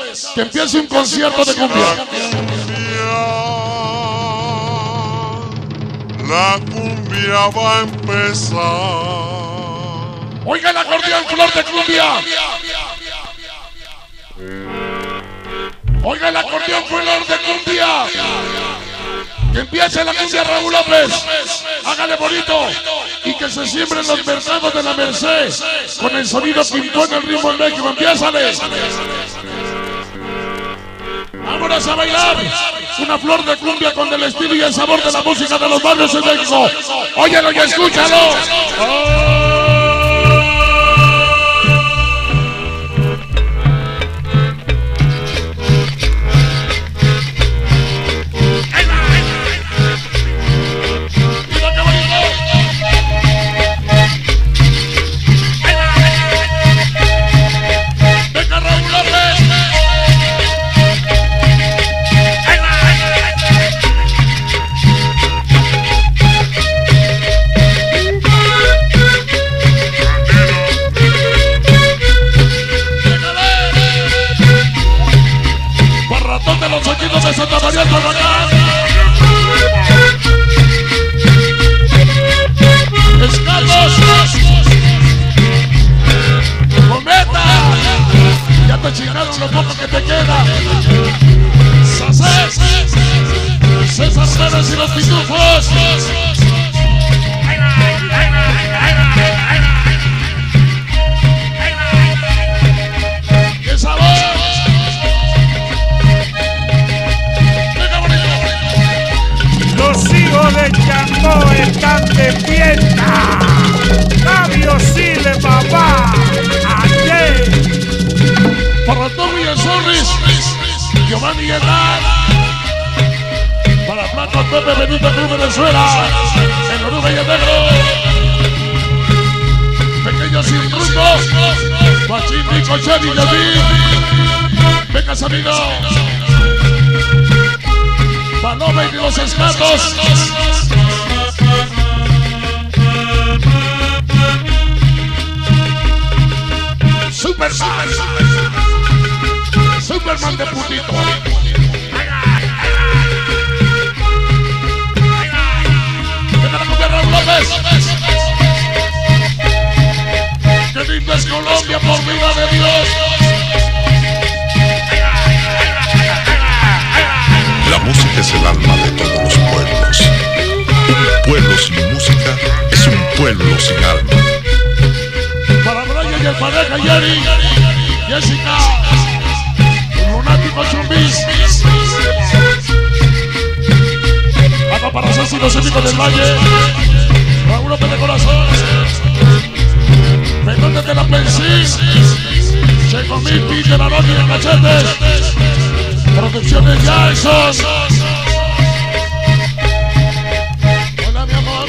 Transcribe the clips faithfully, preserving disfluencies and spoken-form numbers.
que empiece un concierto de cumbia. La cumbia va a empezar. Oiga el acordeón, flor de cumbia. Oiga el acordeón, flor de cumbia. Que empiece la cumbia, Raúl López. Hágale bonito. Y que se siembren los mercados de la Merced con el sonido que impone el ritmo en México. Empiézale. Vámonos a bailar. Una flor de cumbia con el estilo y el sabor de la música de los barrios en México. Óyelo y escúchalo. Oh. De Santa María del Barracán. Escalos. Cometa. Ya te chingaron lo poco que te queda. Sacés. César Pérez y los Pitufos. ¡Qué sabor! Los hijos de Changó están de fiesta. Fabio Sile, papá. Ayer. Para Tommy y el Zorris. Giovanni y Hernán. Para Plato, Pepe Benito Cruz Venezuela. El Oruga y el Negro. Pequeños sin rumbo. Machín, Nico, Chevy, Yaví. Becas amigos. Paloma y los escatos. Superman. Superman de putito. Venga la cumbia, Raúl López. Qué lindo es Colombia, por vida de Dios. La música es el alma de todos los pueblos. Un pueblo sin música es un pueblo sin alma. Para Brian y el pareja Yeri, Jessica, el lunático Chumbis. Acá para Ceci, los éticos del Valle. Raúl López de Corazón. Fernando de la Pensín. Checo Mipi de la Noche de Cachetes. Producciones Jackson. Hola mi amor.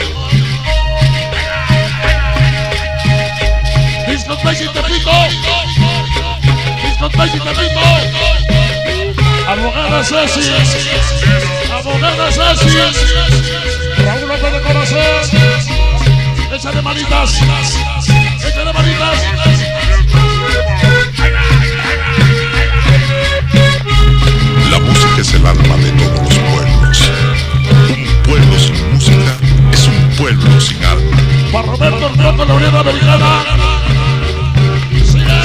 Discos Messi te pico. Discos Messi te pico. Abogada Ceci. Abogada Ceci. Raúl López de Corazón. Échale manitas. Échale manitas. La música es el alma de todos los pueblos. Un pueblo sin música es un pueblo sin alma. Para Roberto Ortega de la Unión Americana. Sigue.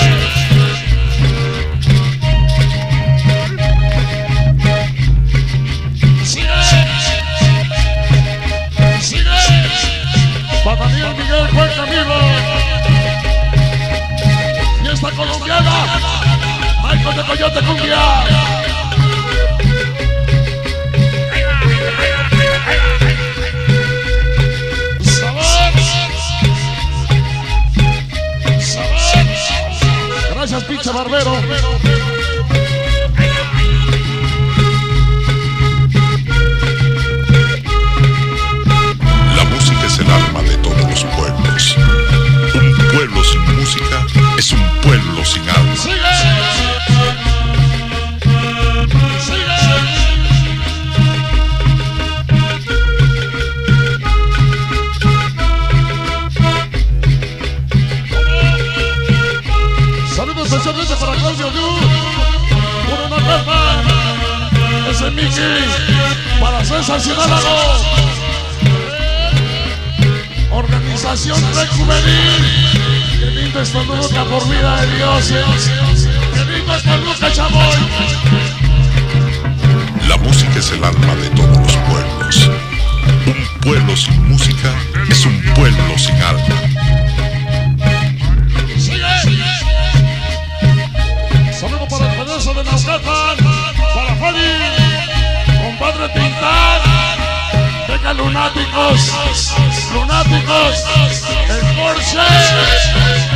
Sigue. Sigue. Para Daniel Miguel Juan Camilo. Fiesta colombiana. Michael de Coyote Cumbia. Gracias, pinche barbero. La música es el alma de todos los pueblos. Un pueblo sin música es un pueblo sin alma. ¡Sigue! ¡Sigue! Saludos especialmente para Claudio Luz. Miki, para César Ciudadano. Organización Red Juvenil. Qué lindo es Toluca, por vida de dioses. Qué lindo es Toluca, chamoy. La música es el alma de todos los pueblos. Un pueblo sin música es un pueblo sin alma. Saludos para el pedazo de Naucalpan, para Fadi, compadre Tintán, venga lunáticos, lunáticos, el Porsche.